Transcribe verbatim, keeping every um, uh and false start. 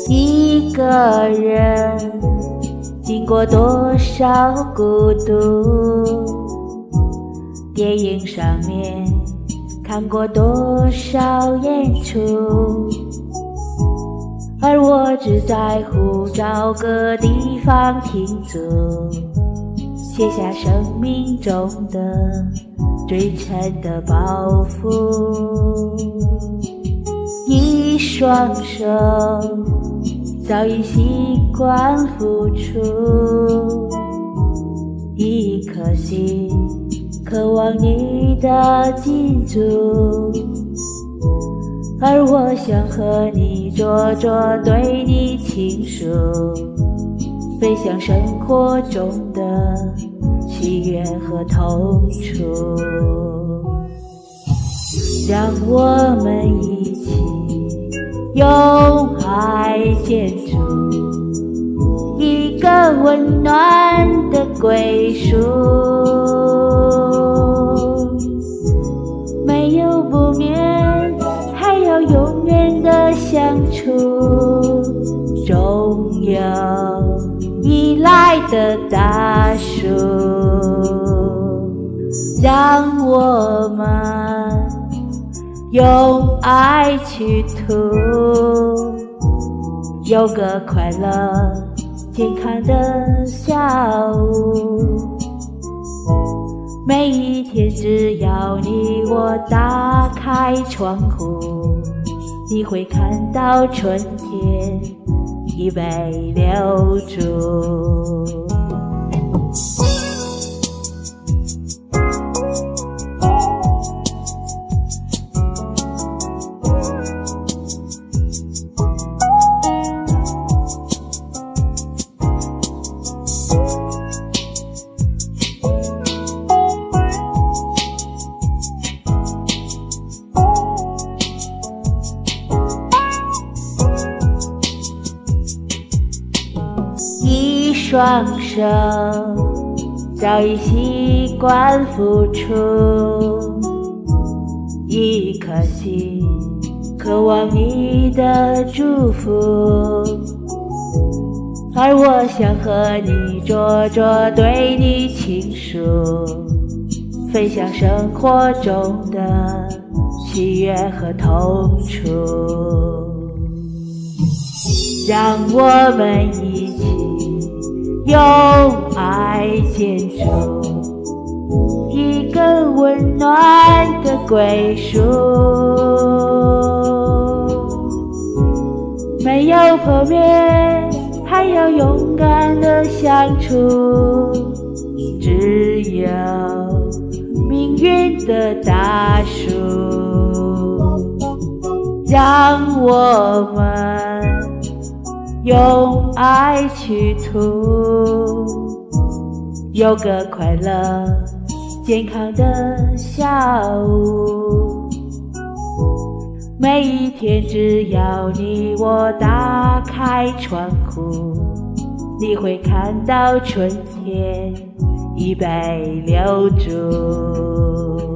一个人经过多少孤独，电影上面看过多少演出，而我只在乎找个地方停住，卸下生命中的最沉的包袱。一双手早已习惯付出，一颗心渴望你的记住，而我想和你坐坐，对你倾诉，分享生活中的喜悦和痛楚。让我们一起用爱建筑一个温暖的归属，没有不眠，还要永远的相处，总有依赖的大树。让我们用爱去涂，有个快乐健康的下午。每一天只要你我打开窗户，你会看到春天已被留住。一双手早已习惯付出，一颗心渴望你的祝福，而我想和你坐坐，对你倾诉，分享生活中的喜悦和痛楚。让我们一起用爱建筑一个温暖的归属，没有破灭，还要勇敢的相处，只有命运的大树。让我们用爱去涂，有个快乐健康的下午。每一天只要你我打开窗户，你会看到春天已被留住。